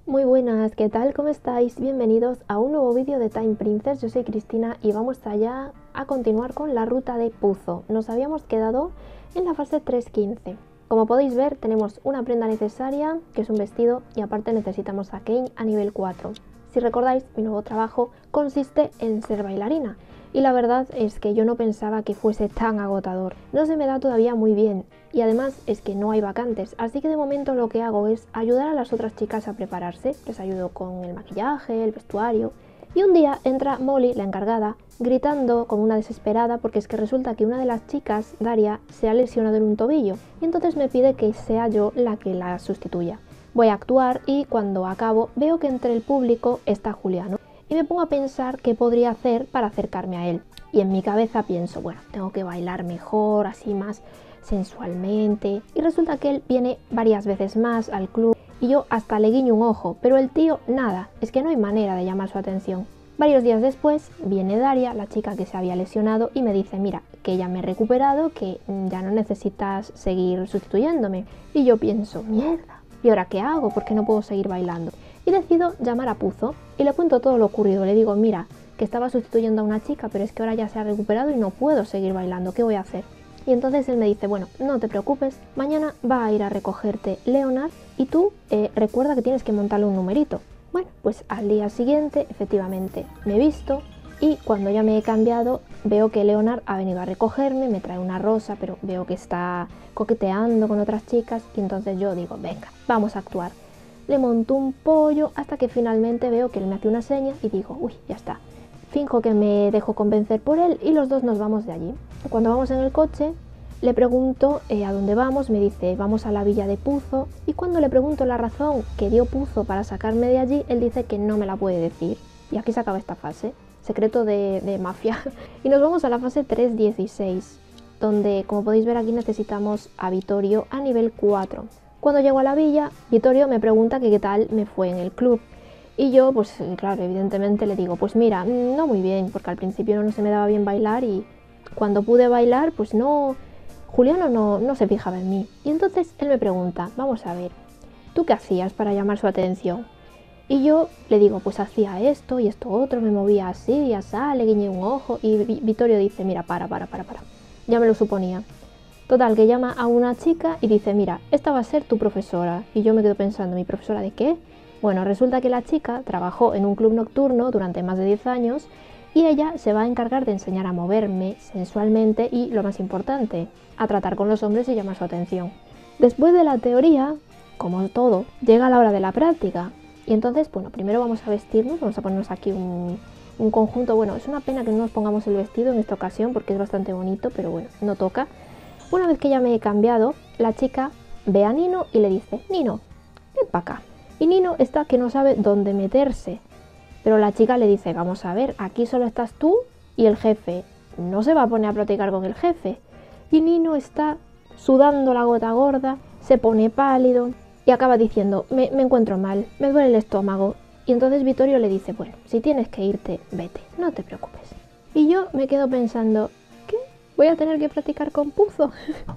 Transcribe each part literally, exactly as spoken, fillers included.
Muy buenas, ¿qué tal? ¿Cómo estáis? Bienvenidos a un nuevo vídeo de Time Princess. Yo soy Cristina y vamos allá a continuar con la ruta de Puzo. Nos habíamos quedado en la fase tres quince. Como podéis ver, tenemos una prenda necesaria, que es un vestido, y aparte necesitamos a Kane a nivel cuatro. Si recordáis, mi nuevo trabajo consiste en ser bailarina. Y la verdad es que yo no pensaba que fuese tan agotador. No se me da todavía muy bien y además es que no hay vacantes, así que de momento lo que hago es ayudar a las otras chicas a prepararse. Les ayudo con el maquillaje, el vestuario. Y un día entra Molly, la encargada, gritando como una desesperada porque es que resulta que una de las chicas, Daria, se ha lesionado en un tobillo y entonces me pide que sea yo la que la sustituya. Voy a actuar y cuando acabo veo que entre el público está Juliano. Y me pongo a pensar qué podría hacer para acercarme a él. Y en mi cabeza pienso, bueno, tengo que bailar mejor, así más sensualmente. Y resulta que él viene varias veces más al club y yo hasta le guiño un ojo, pero el tío nada, es que no hay manera de llamar su atención. Varios días después viene Daria, la chica que se había lesionado, y me dice, mira, que ya me he recuperado, que ya no necesitas seguir sustituyéndome. Y yo pienso, mierda, ¿y ahora qué hago? ¿Por qué no puedo seguir bailando? Y decido llamar a Puzo y le cuento todo lo ocurrido. Le digo, mira, que estaba sustituyendo a una chica, pero es que ahora ya se ha recuperado y no puedo seguir bailando, ¿qué voy a hacer? Y entonces él me dice, bueno, no te preocupes, mañana va a ir a recogerte Leonard y tú eh, recuerda que tienes que montarle un numerito. Bueno, pues al día siguiente, efectivamente, me he visto y cuando ya me he cambiado, veo que Leonard ha venido a recogerme, me trae una rosa, pero veo que está coqueteando con otras chicas y entonces yo digo, venga, vamos a actuar. Le monto un pollo hasta que finalmente veo que él me hace una seña y digo, uy, ya está. Finjo que me dejo convencer por él y los dos nos vamos de allí. Cuando vamos en el coche, le pregunto eh, a dónde vamos, me dice, vamos a la villa de Puzo. Y cuando le pregunto la razón que dio Puzo para sacarme de allí, él dice que no me la puede decir. Y aquí se acaba esta fase, secreto de, de mafia. Y nos vamos a la fase tres dieciséis, donde, como podéis ver aquí, necesitamos a Vittorio a nivel cuatro. Cuando llego a la villa, Vittorio me pregunta que qué tal me fue en el club. Y yo, pues claro, evidentemente le digo, pues mira, no muy bien, porque al principio no se me daba bien bailar y cuando pude bailar, pues no, Juliano no, no se fijaba en mí. Y entonces él me pregunta, vamos a ver, ¿tú qué hacías para llamar su atención? Y yo le digo, pues hacía esto y esto otro, me movía así y así, le guiñé un ojo. Y Vittorio dice, mira, para, para, para, para, ya me lo suponía. Total, que llama a una chica y dice, mira, esta va a ser tu profesora. Y yo me quedo pensando, ¿mi profesora de qué? Bueno, resulta que la chica trabajó en un club nocturno durante más de diez años y ella se va a encargar de enseñar a moverme sensualmente y, lo más importante, a tratar con los hombres y llamar su atención. Después de la teoría, como todo, llega la hora de la práctica. Y entonces, bueno, primero vamos a vestirnos, vamos a ponernos aquí un, un conjunto. Bueno, es una pena que no nos pongamos el vestido en esta ocasión porque es bastante bonito, pero bueno, no toca. Una vez que ya me he cambiado, la chica ve a Nino y le dice, Nino, ven para acá. Y Nino está que no sabe dónde meterse. Pero la chica le dice, vamos a ver, aquí solo estás tú y el jefe. No se va a poner a platicar con el jefe. Y Nino está sudando la gota gorda, se pone pálido y acaba diciendo, me, me encuentro mal, me duele el estómago. Y entonces Vittorio le dice, bueno, si tienes que irte, vete, no te preocupes. Y yo me quedo pensando, voy a tener que practicar con Puzo.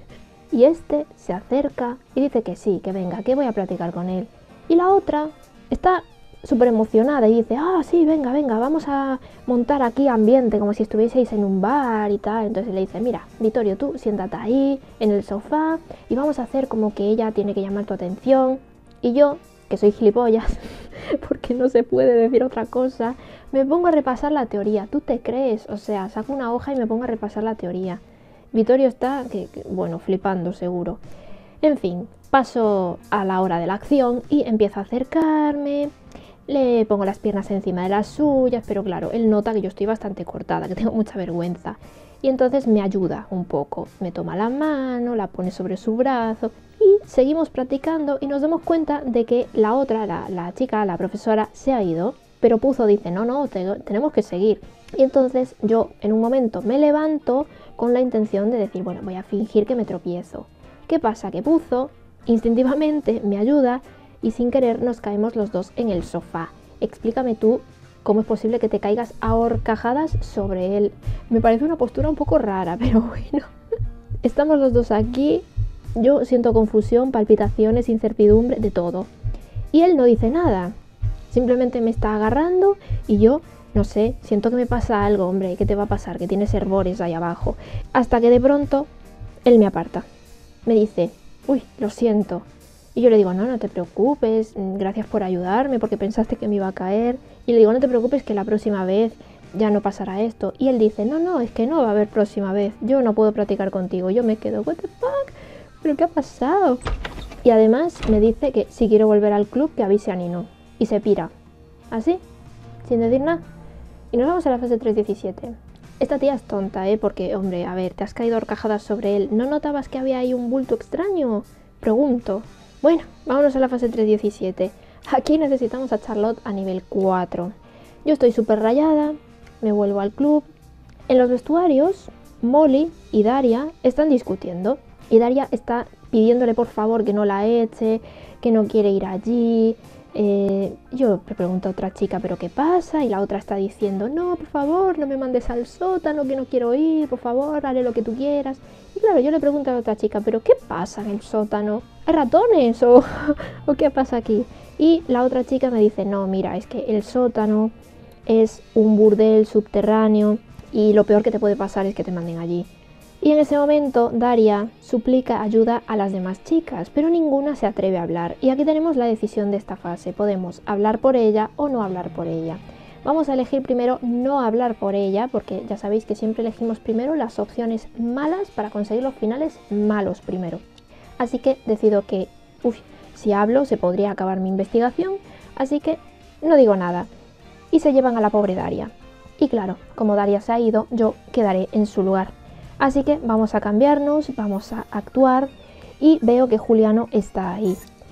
Y este se acerca y dice que sí, que venga, que voy a practicar con él. Y la otra está súper emocionada y dice, ah, sí, venga, venga, vamos a montar aquí ambiente, como si estuvieseis en un bar y tal. Entonces le dice, mira, Vittorio, tú siéntate ahí, en el sofá, y vamos a hacer como que ella tiene que llamar tu atención. Y yo, que soy gilipollas, porque no se puede decir otra cosa, me pongo a repasar la teoría. ¿Tú te crees? O sea, saco una hoja y me pongo a repasar la teoría. Vittorio está, que, que, bueno, flipando seguro. En fin, paso a la hora de la acción y empiezo a acercarme, le pongo las piernas encima de las suyas, pero claro, él nota que yo estoy bastante cortada, que tengo mucha vergüenza. Y entonces me ayuda un poco, me toma la mano, la pone sobre su brazo y seguimos practicando y nos damos cuenta de que la otra, la, la chica, la profesora, se ha ido. Pero Puzo dice, no, no, te, tenemos que seguir. Y entonces yo en un momento me levanto con la intención de decir, bueno, voy a fingir que me tropiezo. ¿Qué pasa? Que Puzo instintivamente me ayuda y sin querer nos caemos los dos en el sofá. Explícame tú cómo es posible que te caigas a horcajadas sobre él. Me parece una postura un poco rara, pero bueno. Estamos los dos aquí, yo siento confusión, palpitaciones, incertidumbre, de todo. Y él no dice nada, simplemente me está agarrando y yo, no sé, siento que me pasa algo, hombre, ¿qué te va a pasar? Que tienes hervores ahí abajo. Hasta que de pronto él me aparta, me dice, uy, lo siento. Y yo le digo, no, no te preocupes, gracias por ayudarme porque pensaste que me iba a caer. Y le digo, no te preocupes que la próxima vez ya no pasará esto. Y él dice, no, no, es que no va a haber próxima vez, yo no puedo practicar contigo. Yo me quedo, what the fuck, ¿pero qué ha pasado? Y además me dice que si quiero volver al club que avise a Nino. Y se pira, así, sin decir nada. Y nos vamos a la fase tres diecisiete. Esta tía es tonta, ¿eh? Porque, hombre, a ver, te has caído horcajadas sobre él. ¿No notabas que había ahí un bulto extraño? Pregunto. Bueno, vámonos a la fase tres diecisiete. Aquí necesitamos a Charlotte a nivel cuatro. Yo estoy súper rayada, me vuelvo al club. En los vestuarios, Molly y Daria están discutiendo. Y Daria está pidiéndole por favor que no la eche, que no quiere ir allí. Eh, yo le pregunto a otra chica, ¿pero qué pasa? Y la otra está diciendo, no, por favor, no me mandes al sótano, que no quiero ir, por favor, haré lo que tú quieras. Y claro, yo le pregunto a la otra chica, ¿pero qué pasa en el sótano? ¿Hay ratones o, o qué pasa aquí? Y la otra chica me dice, no, mira, es que el sótano es un burdel subterráneo y lo peor que te puede pasar es que te manden allí. Y en ese momento Daria suplica ayuda a las demás chicas, pero ninguna se atreve a hablar. Y aquí tenemos la decisión de esta fase, podemos hablar por ella o no hablar por ella. Vamos a elegir primero no hablar por ella, porque ya sabéis que siempre elegimos primero las opciones malas para conseguir los finales malos primero. Así que decido que, uff, si hablo se podría acabar mi investigación, así que no digo nada. Y se llevan a la pobre Daria. Y claro, como Daria se ha ido, yo quedaré en su lugar. Así que vamos a cambiarnos, vamos a actuar y veo que Juliano está ahí.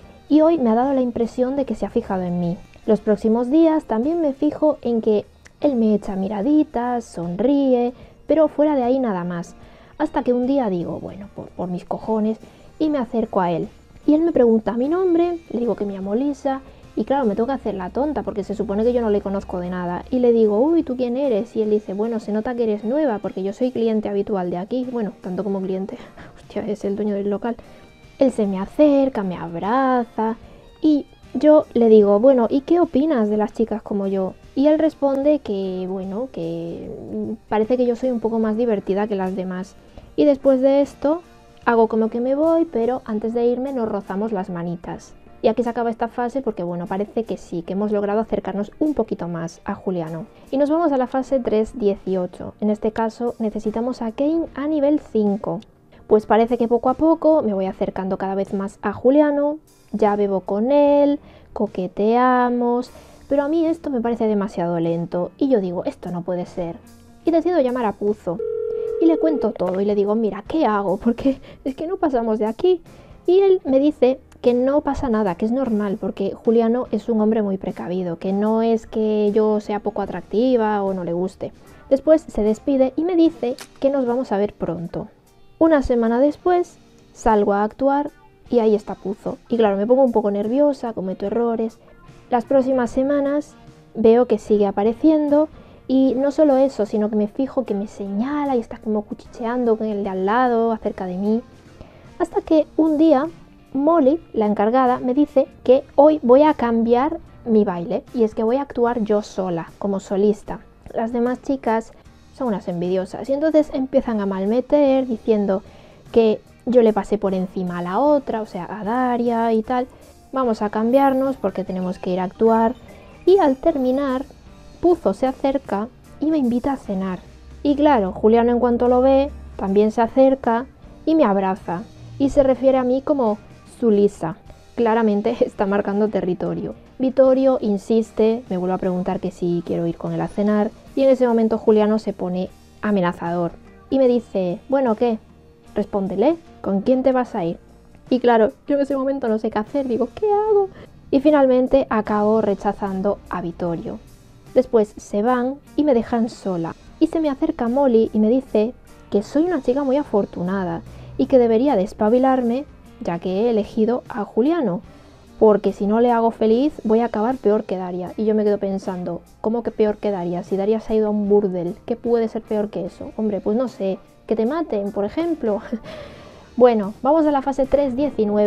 Y hoy me ha dado la impresión de que se ha fijado en mí. Los próximos días también me fijo en que él me echa miraditas, sonríe, pero fuera de ahí nada más. Hasta que un día digo, bueno, por, por mis cojones, y me acerco a él. Y él me pregunta mi nombre, le digo que me llamo Lisa. Y claro, me toca hacer la tonta porque se supone que yo no le conozco de nada. Y le digo, uy, ¿tú quién eres? Y él dice, bueno, se nota que eres nueva porque yo soy cliente habitual de aquí. Bueno, tanto como cliente. Hostia, es el dueño del local. Él se me acerca, me abraza y yo le digo, bueno, ¿y qué opinas de las chicas como yo? Y él responde que, bueno, que parece que yo soy un poco más divertida que las demás. Y después de esto, hago como que me voy, pero antes de irme nos rozamos las manitas. Y aquí se acaba esta fase porque, bueno, parece que sí, que hemos logrado acercarnos un poquito más a Juliano. Y nos vamos a la fase tres dieciocho. En este caso necesitamos a Kane a nivel cinco. Pues parece que poco a poco me voy acercando cada vez más a Juliano, ya bebo con él, coqueteamos, pero a mí esto me parece demasiado lento y yo digo, esto no puede ser. Y decido llamar a Puzo y le cuento todo y le digo, mira, ¿qué hago? Porque es que no pasamos de aquí. Y él me dice que no pasa nada, que es normal, porque Juliano es un hombre muy precavido, que no es que yo sea poco atractiva o no le guste. Después se despide y me dice que nos vamos a ver pronto. Una semana después salgo a actuar y ahí está Puzo. Y claro, me pongo un poco nerviosa, cometo errores. Las próximas semanas veo que sigue apareciendo y no solo eso, sino que me fijo que me señala y está como cuchicheando con el de al lado, acerca de mí. Hasta que un día Molly, la encargada, me dice que hoy voy a cambiar mi baile y es que voy a actuar yo sola, como solista. Las demás chicas son unas envidiosas y entonces empiezan a malmeter diciendo que yo le pasé por encima a la otra, o sea, a Daria y tal. Vamos a cambiarnos porque tenemos que ir a actuar y al terminar, Puzo se acerca y me invita a cenar. Y claro, Juliano en cuanto lo ve, también se acerca y me abraza y se refiere a mí como su Lisa. Claramente está marcando territorio. Vittorio insiste, me vuelve a preguntar que si quiero ir con él a cenar y en ese momento Juliano se pone amenazador y me dice, bueno, ¿qué? Respóndele, ¿con quién te vas a ir? Y claro, yo en ese momento no sé qué hacer, digo, ¿qué hago? Y finalmente acabo rechazando a Vittorio. Después se van y me dejan sola y se me acerca Molly y me dice que soy una chica muy afortunada y que debería de espabilarme ya que he elegido a Juliano, porque si no le hago feliz voy a acabar peor que Daria. Y yo me quedo pensando, ¿cómo que peor que Daria? Si Daria se ha ido a un burdel, ¿qué puede ser peor que eso? Hombre, pues no sé, que te maten, por ejemplo. Bueno, vamos a la fase tres diecinueve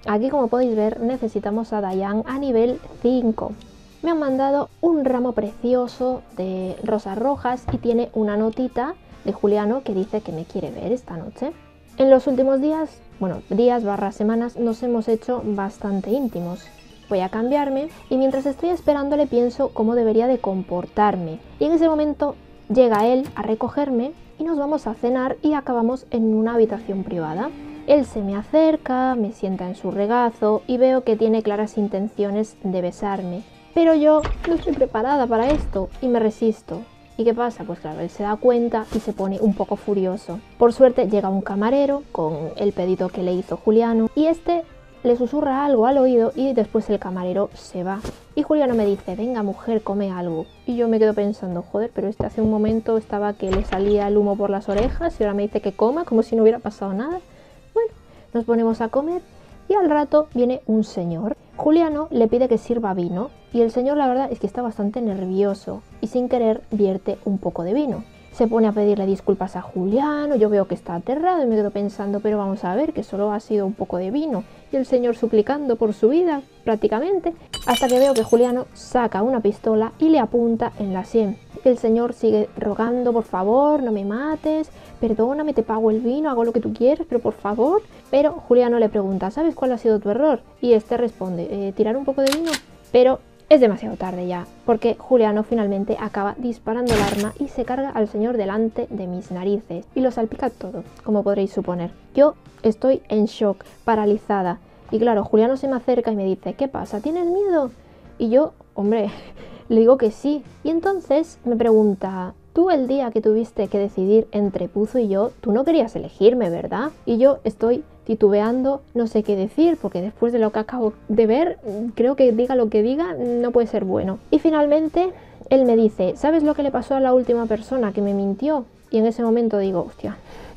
aquí como podéis ver necesitamos a Dayan a nivel cinco. Me han mandado un ramo precioso de rosas rojas y tiene una notita de Juliano que dice que me quiere ver esta noche. En los últimos días, bueno, días barra semanas, nos hemos hecho bastante íntimos. Voy a cambiarme y mientras estoy esperándole pienso cómo debería de comportarme. Y en ese momento llega él a recogerme y nos vamos a cenar y acabamos en una habitación privada. Él se me acerca, me sienta en su regazo y veo que tiene claras intenciones de besarme. Pero yo no estoy preparada para esto y me resisto. ¿Y qué pasa? Pues claro, él se da cuenta y se pone un poco furioso. Por suerte llega un camarero con el pedido que le hizo Juliano y este le susurra algo al oído y después el camarero se va. Y Juliano me dice, venga mujer, come algo. Y yo me quedo pensando, joder, pero este hace un momento estaba que le salía el humo por las orejas y ahora me dice que coma como si no hubiera pasado nada. Bueno, nos ponemos a comer y al rato viene un señor. Juliano le pide que sirva vino y el señor la verdad es que está bastante nervioso y sin querer vierte un poco de vino. Se pone a pedirle disculpas a Juliano, yo veo que está aterrado y me quedo pensando, pero vamos a ver, que solo ha sido un poco de vino. Y el señor suplicando por su vida, prácticamente, hasta que veo que Juliano saca una pistola y le apunta en la sien. El señor sigue rogando, por favor, no me mates, perdóname, te pago el vino, hago lo que tú quieres, pero por favor. Pero Juliano le pregunta, ¿sabes cuál ha sido tu error? Y este responde, eh, ¿tirar un poco de vino? Pero es demasiado tarde ya, porque Juliano finalmente acaba disparando el arma y se carga al señor delante de mis narices y lo salpica todo, como podréis suponer. Yo estoy en shock, paralizada, y claro, Juliano se me acerca y me dice, ¿qué pasa? ¿Tienes miedo? Y yo, hombre, le digo que sí, y entonces me pregunta, tú el día que tuviste que decidir entre Puzo y yo, tú no querías elegirme, ¿verdad? Y yo estoy titubeando, no sé qué decir, porque después de lo que acabo de ver, creo que diga lo que diga, no puede ser bueno. Y finalmente, él me dice, ¿sabes lo que le pasó a la última persona que me mintió? Y en ese momento digo, hostia,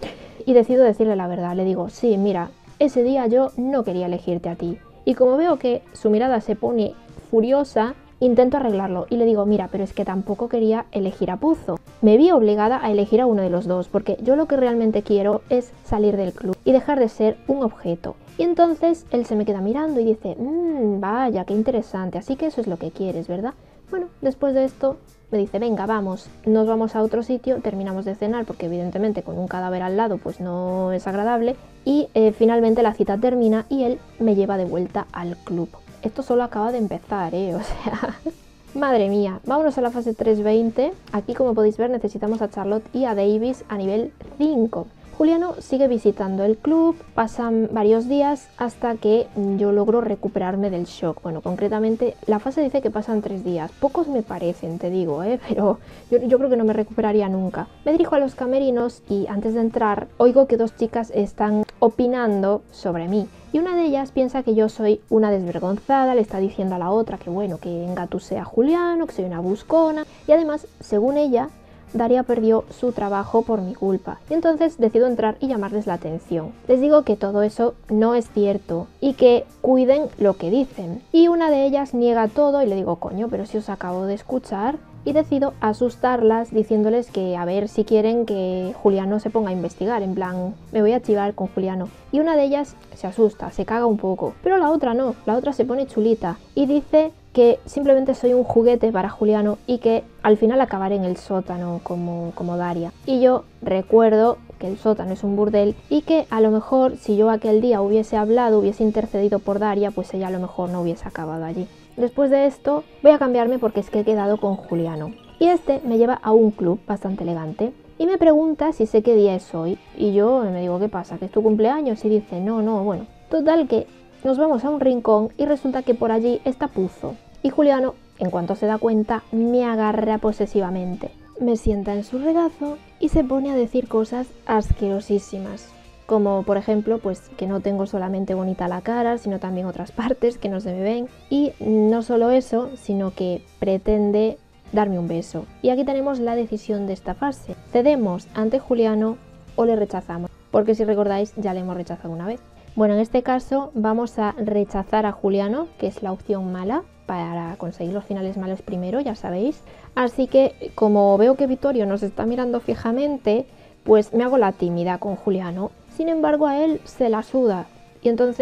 y decido decirle la verdad, le digo, sí, mira, ese día yo no quería elegirte a ti. Y como veo que su mirada se pone furiosa, intento arreglarlo y le digo, mira, pero es que tampoco quería elegir a Puzo. Me vi obligada a elegir a uno de los dos, porque yo lo que realmente quiero es salir del club y dejar de ser un objeto. Y entonces él se me queda mirando y dice, mmm, vaya, qué interesante, así que eso es lo que quieres, ¿verdad? Bueno, después de esto me dice, venga, vamos, nos vamos a otro sitio, terminamos de cenar, porque evidentemente con un cadáver al lado pues no es agradable, y eh, finalmente la cita termina y él me lleva de vuelta al club. Esto solo acaba de empezar, ¿eh? O sea, madre mía. Vámonos a la fase tres veinte. Aquí, como podéis ver, necesitamos a Charlotte y a Davis a nivel cinco. Juliano sigue visitando el club, pasan varios días hasta que yo logro recuperarme del shock. Bueno, concretamente la fase dice que pasan tres días. Pocos me parecen, te digo, ¿eh? Pero yo, yo creo que no me recuperaría nunca. Me dirijo a los camerinos y antes de entrar oigo que dos chicas están opinando sobre mí. Y una de ellas piensa que yo soy una desvergonzada, le está diciendo a la otra que bueno, que engatusé a Juliano, que soy una buscona. Y además, según ella, Daria perdió su trabajo por mi culpa. Y entonces decido entrar y llamarles la atención. Les digo que todo eso no es cierto y que cuiden lo que dicen. Y una de ellas niega todo y le digo, coño, pero si os acabo de escuchar. Y decido asustarlas diciéndoles que a ver si quieren que Juliano se ponga a investigar, en plan, me voy a chivar con Juliano. Y una de ellas se asusta, se caga un poco, pero la otra no, la otra se pone chulita y dice que simplemente soy un juguete para Juliano y que al final acabaré en el sótano como, como Daria. Y yo recuerdo que el sótano es un burdel y que a lo mejor si yo aquel día hubiese hablado, hubiese intercedido por Daria, pues ella a lo mejor no hubiese acabado allí. Después de esto voy a cambiarme porque es que he quedado con Juliano. Y este me lleva a un club bastante elegante y me pregunta si sé qué día es hoy. Y yo me digo, ¿qué pasa? ¿Que es tu cumpleaños? Y dice, no, no, bueno. Total que nos vamos a un rincón y resulta que por allí está Puzo. Y Juliano, en cuanto se da cuenta, me agarra posesivamente. Me sienta en su regazo y se pone a decir cosas asquerosísimas. Como por ejemplo, pues que no tengo solamente bonita la cara, sino también otras partes que no se me ven. Y no solo eso, sino que pretende darme un beso. Y aquí tenemos la decisión de esta fase. ¿Cedemos ante Juliano o le rechazamos? Porque si recordáis, ya le hemos rechazado una vez. Bueno, en este caso vamos a rechazar a Juliano, que es la opción mala, para conseguir los finales malos primero, ya sabéis. Así que, como veo que Vittorio nos está mirando fijamente, pues me hago la tímida con Juliano. Sin embargo, a él se la suda y entonces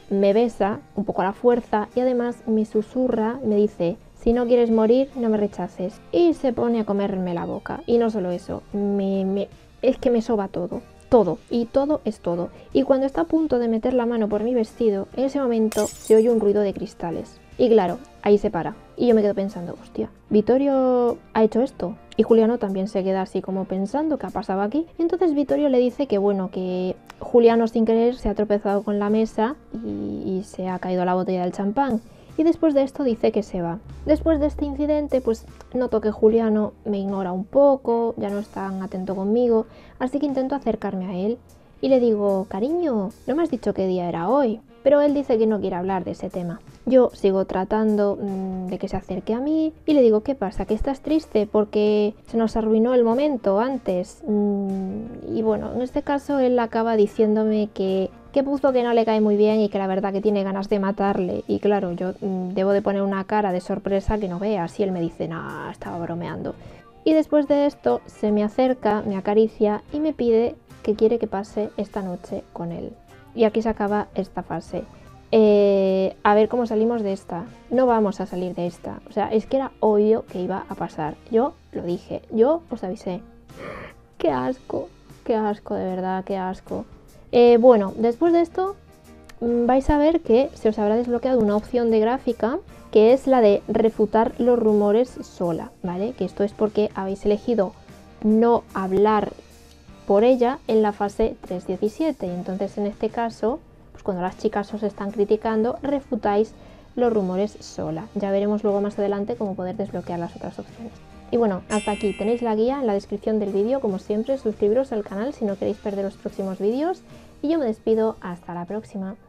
me besa un poco a la fuerza y además me susurra, me dice: si no quieres morir, no me rechaces. Y se pone a comerme la boca. Y no solo eso, me, me, es que me soba todo. Todo. Y todo es todo. Y cuando está a punto de meter la mano por mi vestido, en ese momento se oye un ruido de cristales. Y claro, ahí se para. Y yo me quedo pensando, hostia, ¿Vittorio ha hecho esto? Y Juliano también se queda así como pensando qué ha pasado aquí. Y entonces Vittorio le dice que bueno, que Juliano sin querer se ha tropezado con la mesa y, y se ha caído la botella del champán. Y después de esto dice que se va. Después de este incidente, pues noto que Juliano me ignora un poco, ya no es tan atento conmigo, así que intento acercarme a él y le digo: cariño, no me has dicho qué día era hoy. Pero él dice que no quiere hablar de ese tema. Yo sigo tratando mmm, de que se acerque a mí y le digo: ¿qué pasa? ¿Que estás triste porque se nos arruinó el momento antes? Mm, y bueno, en este caso él acaba diciéndome que que puso que no le cae muy bien y que la verdad que tiene ganas de matarle. Y claro, yo mmm, debo de poner una cara de sorpresa que no veas. Y él me dice: nah, estaba bromeando. Y después de esto se me acerca, me acaricia y me pide que quiere que pase esta noche con él. Y aquí se acaba esta fase. Eh, a ver cómo salimos de esta. No vamos a salir de esta. O sea, es que era obvio que iba a pasar. Yo lo dije, yo os avisé. Qué asco, qué asco, de verdad, qué asco. Eh, bueno, después de esto vais a ver que se os habrá desbloqueado una opción de gráfica que es la de refutar los rumores sola, ¿vale? Que esto es porque habéis elegido no hablar por ella en la fase tres punto diecisiete. Y entonces en este caso, pues cuando las chicas os están criticando, refutáis los rumores sola. Ya veremos luego más adelante cómo poder desbloquear las otras opciones. Y bueno, hasta aquí tenéis la guía en la descripción del vídeo. Como siempre, suscribiros al canal si no queréis perder los próximos vídeos. Y yo me despido, hasta la próxima.